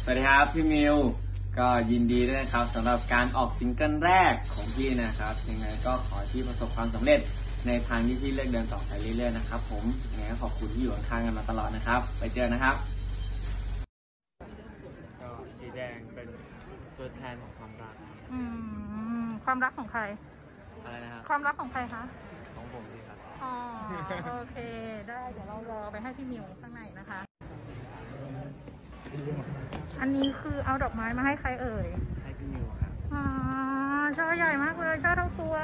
สวัสดีครับพี่มิวก็ยินดีด้วยนะครับสำหรับการออกซิงเกิลแรกของพี่นะครับยังไงก็ขอให้พี่ประสบความสำเร็จในทางที่พี่เลือกเดินต่อไปเรื่อยๆนะครับผมยังไงก็ขอบคุณที่อยู่ข้างๆกันมาตลอดนะครับไปเจอนะครับก็สีแดงเป็นตัวแทนของความรักความรักของใครอะไรนะครับความรักของใครคะของผมสิครับอ๋อโอเคได้เดี๋ยวเรารอไปให้พี่มิวข้างในนะคะอันนี้คือเอาดอกไม้มาให้ใครเอ่ยให้พี่มิวครับอ๋อช่อใหญ่มากเลยช่อเท่าตัว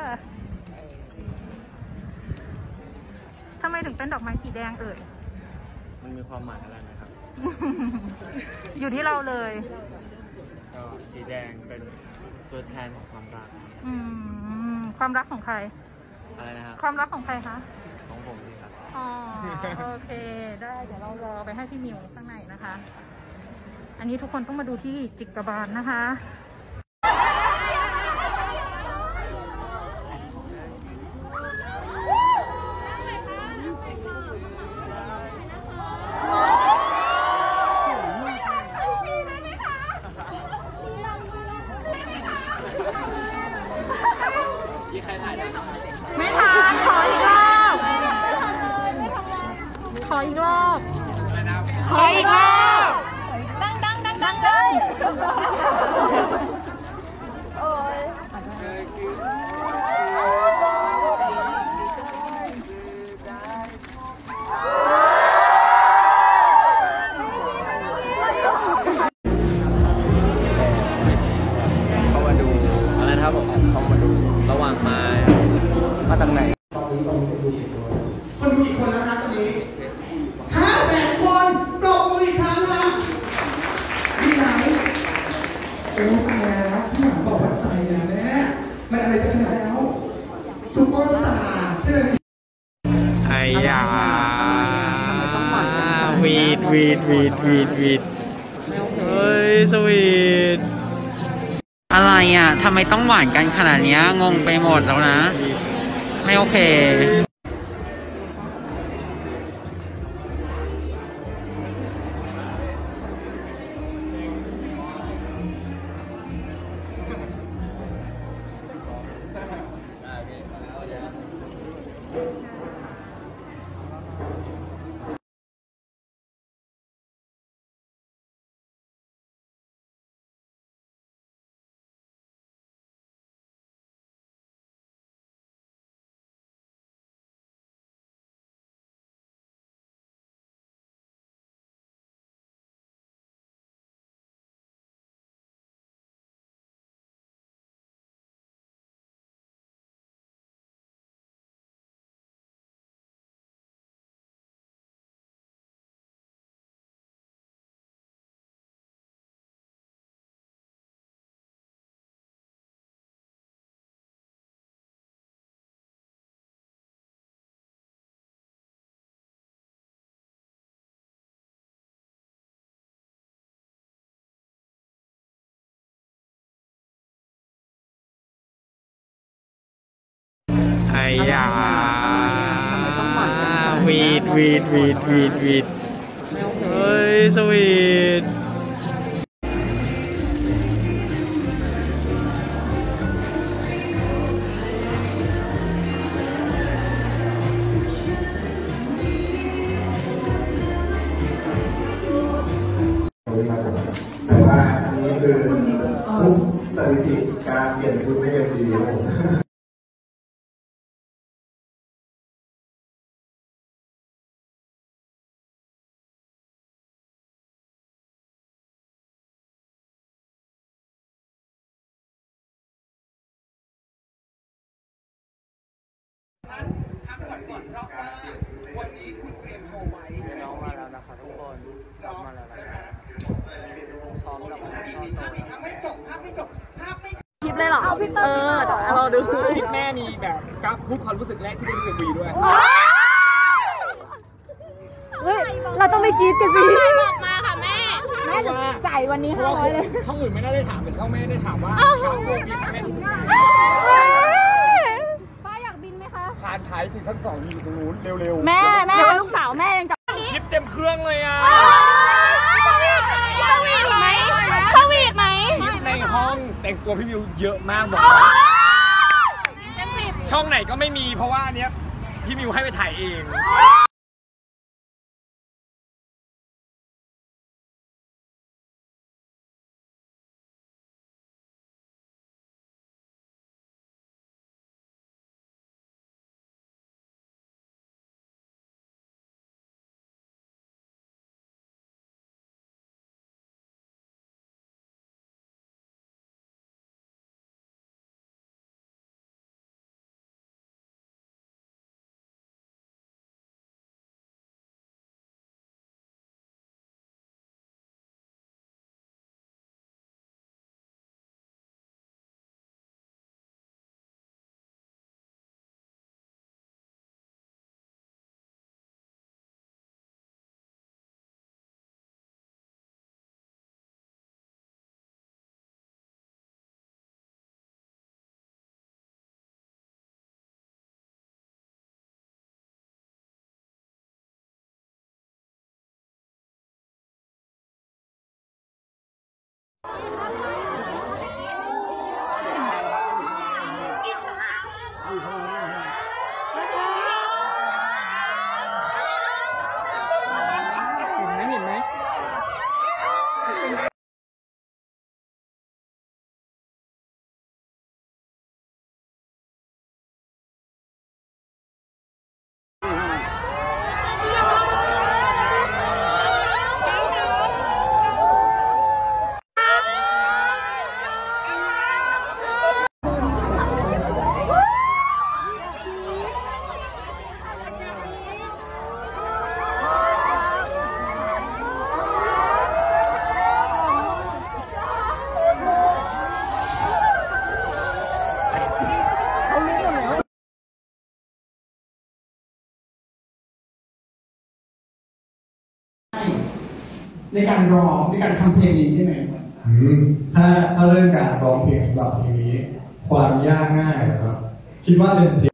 ทำไมถึงเป็นดอกไม้สีแดงเอ่ยมันมีความหมายอะไรไหมครับอยู่ที่เราเลยก็สีแดงเป็นตัวแทนของความรักความรักของใครอะไรนะครับความรักของใครคะของผมสิครับอ๋อโอเคได้เดี๋ยวเรารอไปให้พี่มิวข้างในนะคะอันนี้ทุกคนต้องมาดูที่จิกบาลนะคะไม่ทันขออีกรอบขออีกรอบขออีกรอบดังเลยโอ้ยเข้ามาดูอะไรนะครับผมเข้ามาดูระหว่างไม้มาทางไหนตอนนี้คนดูกี่คนแล้วครับตอนนี้500,000 คนปรบมืออีกครั้งค่ะพี่ไหนเป็นตายแล้วพี่หวังบอกว่าตายแล้วแม่มันอะไรจะขนาดแล้วซุปเปอร์สตาร์ใช่ไหมไอ้ยาวีดเฮ้ยสวีทอะไรอ่ะทำไมต้องหวานกันขนาดนี้งงไปหมดแล้วนะไม่โอเคไอ้ยาวีดเฮ้ยสวีทแต่ว่าอันนี้คือทุกสถิติการเปลี่ยนชุดไม่เป็นดีครับผมห้ามผ่อนก่อนเพราะว่าวันนี้คุณเตรียมโชว์ไว้น้องมาแล้วนะคะทุกคนกลับมาแล้วนะครับพร้อมกับภาพไม่จบคลิปเลยเหรอเอาพี่เตอร์เราดูคลิปแม่มีแบบกับพูดความรู้สึกแรกที่ได้ดูวีด้วยเฮ้ยเราต้องไปกรี๊ดกันสิบอกมาค่ะแม่จะจ่ายวันนี้500เลยช่องอื่นไม่ได้ถามแต่ช่องแม่ได้ถามว่ากับพูดแม่รู้สึกไงป้าอยากบินไหมคะผ่านถ่ายซีซั่น 2อยู่ตรงนู้นเร็วๆแม่ลูกสาวแม่ยังจับคลิปเต็มเครื่องเลยอ่ะสวีทไหมงตัวพี่มิวเยอะมากบอกช่องไหนก็ไม่มีเพราะว่าอันเนี้ยพี่มิวให้ไปถ่ายเองเห็นไหมในการร้องในการทำเพลงนี้ใช่ไหมถ้าเรื่องการร้องเพลงสำหรับเพลงนี้ความยากง่ายนะครับคิดว่าเป็นเพลง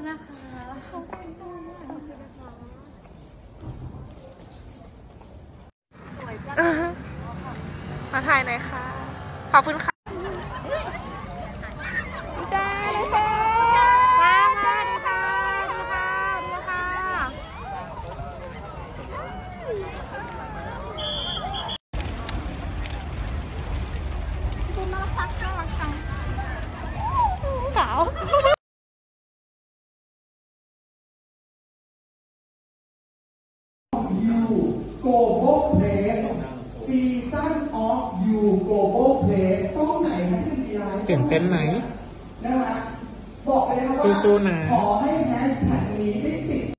นะคะขอบคุณมาถ่ายหน่อยค่ะ ขอบคุณค่ะจ้าเลยค่ะจ้าดีค่ะดีค่ะดีค่ะคุณน่ารักจังสาว Global Place Season of You Global Place ต้องไหนนะที่มีอะไรตื่นเต้นไหมนะฮะบอกเลยนะครับว่าสู้ๆนะขอให้แฮชแท็กนี้ได้ติด